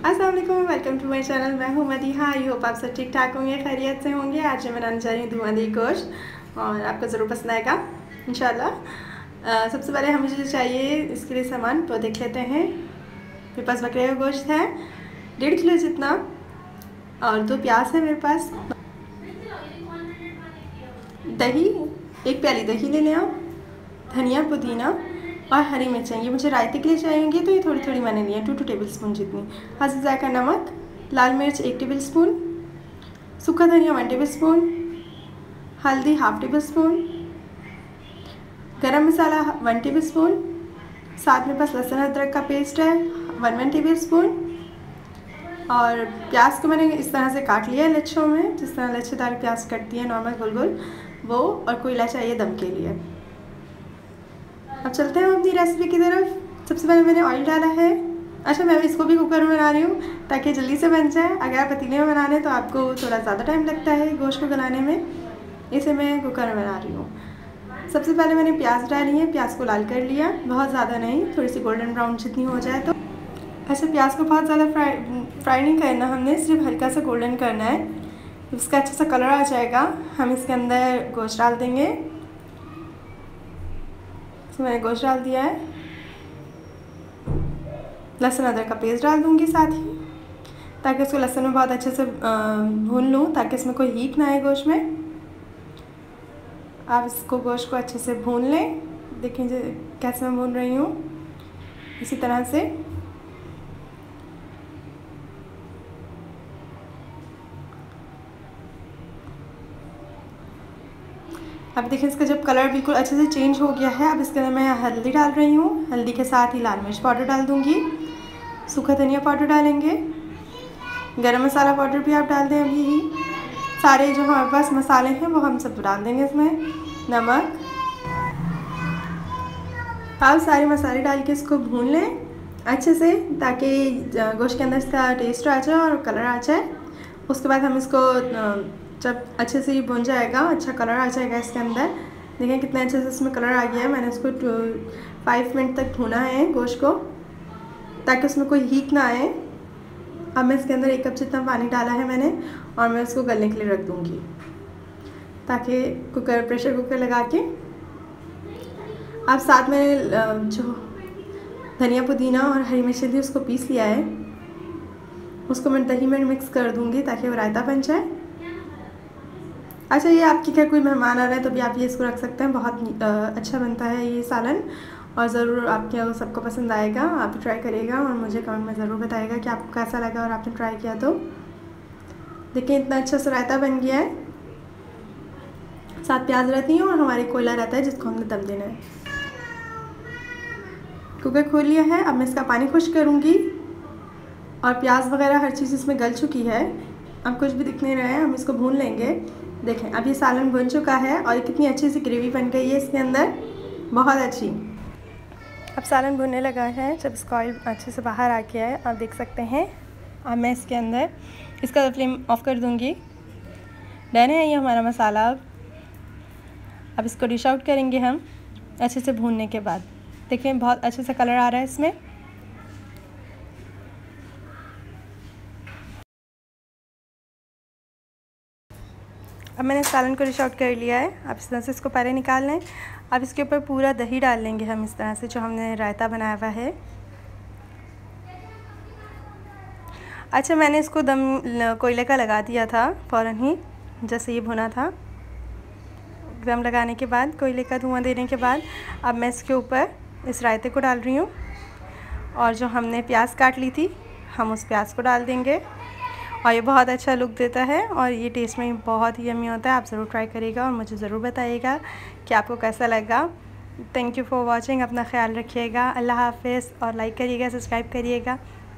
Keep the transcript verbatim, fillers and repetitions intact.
अस्सलाम वालेकुम, welcome to my channel. मैं हूँ मदीहा। आई होप आप सब ठीक ठाक होंगे, खैरियत से होंगे। आज मैं बनाने जा रही हूँ धुआंधार गोश्त और आपको ज़रूर पसंद आएगा इंशाल्लाह। सबसे पहले हमें जो चाहिए इसके लिए सामान तो देख लेते हैं। मेरे पास बकरे का गोश्त है डेढ़ किलो जितना, और दो प्याज है मेरे पास। दही, एक प्याली दही ले लें आप, धनिया पुदीना और हरी मिर्चें। ये मुझे रायते के लिए चाहिए, तो ये थोड़ी थोड़ी मैंने ली है, टू टू टेबल स्पून जितनी। हल्दी जायका नमक, लाल मिर्च एक टेबल स्पून, सूखा धनिया वन टेबल स्पून, हल्दी half table spoon, garam masala one table spoon, साथ में पास लहसुन अदरक का पेस्ट है वन वन टेबल स्पून। और प्याज को मैंने इस तरह से काट लिया है लच्छों में, जिस तरह लच्छेदार प्याज कटती है नॉर्मल गोल गोल, वो। और कोयला चाहिए दम के लिए। अब चलते हैं अपनी रेसिपी की तरफ। सबसे पहले मैंने ऑयल डाला है। अच्छा, मैं इसको भी कुकर में बना रही हूँ ताकि जल्दी से बन जाए। अगर आप पतीले में बनाने तो आपको थोड़ा ज़्यादा टाइम लगता है गोश्त को गलाने में, इसे मैं कुकर में बना रही हूँ। सबसे पहले मैंने प्याज डाली है, प्याज को लाल कर लिया, बहुत ज़्यादा नहीं, थोड़ी सी गोल्डन ब्राउन जितनी हो जाए तो। अच्छा, प्याज को बहुत ज़्यादा फ्राई फ्राई नहीं करना हमने, सिर्फ हल्का सा गोल्डन करना है। इसका अच्छा सा कलर आ जाएगा, हम इसके अंदर गोश्त डाल देंगे। इसमें मैंने गोश्त डाल दिया है, लहसुन अदरक का पेस्ट डाल दूंगी साथ ही, ताकि उसको लहसुन में बहुत अच्छे से भून लूँ, ताकि इसमें कोई हीट ना आए गोश्त में। आप इसको गोश्त को अच्छे से भून लें। देखें जो कैसे मैं भून रही हूँ, इसी तरह से। अब देखिए इसका जब कलर बिल्कुल अच्छे से चेंज हो गया है, अब इसके अंदर मैं हल्दी डाल रही हूँ। हल्दी के साथ ही लाल मिर्च पाउडर डाल दूँगी, सूखा धनिया पाउडर डालेंगे, गरम मसाला पाउडर भी आप डाल दें अभी ही। सारे जो हमारे पास मसाले हैं वो हम सब डाल देंगे इसमें। नमक, आप सारे मसाले डाल के इसको भून लें अच्छे से, ताकि गोश्त के अंदर इसका टेस्ट आ जाए और कलर आ जाए। उसके बाद हम इसको जब अच्छे से ये भुन जाएगा, अच्छा कलर आ जाएगा इसके अंदर। देखें कितने अच्छे से इसमें कलर आ गया है। मैंने इसको फाइव मिनट तक भुना है गोश्त को, ताकि उसमें कोई हीट ना आए। अब मैं इसके अंदर एक कप जितना पानी डाला है मैंने, और मैं इसको गलने के लिए रख दूँगी, ताकि कुकर प्रेशर कुकर लगा के अब साथ में जो धनिया पुदीना और हरी मिर्ची थी उसको पीस लिया है, उसको मैं दही में मिक्स कर दूँगी ताकि वो रायता बन जाए। अच्छा, ये आपके घर कोई मेहमान आ रहा है तो भी आप ये इसको रख सकते हैं, बहुत अच्छा बनता है ये सालन, और ज़रूर आपके सबको पसंद आएगा। आप ट्राई करिएगा और मुझे कमेंट में ज़रूर बताइएगा कि आपको कैसा लगा और आपने ट्राई किया तो। देखिए इतना अच्छा सा रायता बन गया है, साथ प्याज रहती हैं और हमारे कोयला रहता है जिसको हमने दम देना है। कुकर खोल लिया है, अब मैं इसका पानी खुश्क करूँगी, और प्याज वगैरह हर चीज़ इसमें गल चुकी है। अब कुछ भी दिख नहीं रहा है, हम इसको भून लेंगे। देखें अब ये सालन बन चुका है और कितनी अच्छी सी ग्रेवी बन गई है इसके अंदर, बहुत अच्छी। अब सालन भुनने लगा है, जब इसका ऑयल अच्छे से बाहर आ गया है आप देख सकते हैं। अब मैं इसके अंदर इसका फ्लेम ऑफ कर दूंगी। डन है ये हमारा मसाला। अब अब इसको डिश आउट करेंगे हम अच्छे से भूनने के बाद। देखिए बहुत अच्छे से कलर आ रहा है इसमें। अब मैंने सालन को डिश आउट कर लिया है। अब इस तरह से इसको पहले निकाल लें। अब इसके ऊपर पूरा दही डाल लेंगे हम इस तरह से, जो हमने रायता बनाया हुआ है। अच्छा, मैंने इसको दम कोयले का लगा दिया था फ़ौरन ही, जैसे ये भुना था। दम लगाने के बाद, कोयले का धुआं देने के बाद, अब मैं इसके ऊपर इस रायते को डाल रही हूँ, और जो हमने प्याज काट ली थी हम उस प्याज को डाल देंगे, और ये बहुत अच्छा लुक देता है और ये टेस्ट में बहुत ही यम्मी होता है। आप ज़रूर ट्राई करिएगा और मुझे ज़रूर बताइएगा कि आपको कैसा लगा। Thank you for watching. अपना ख्याल रखिएगा। अल्लाह हाफ़िज़, और लाइक करिएगा, सब्सक्राइब करिएगा।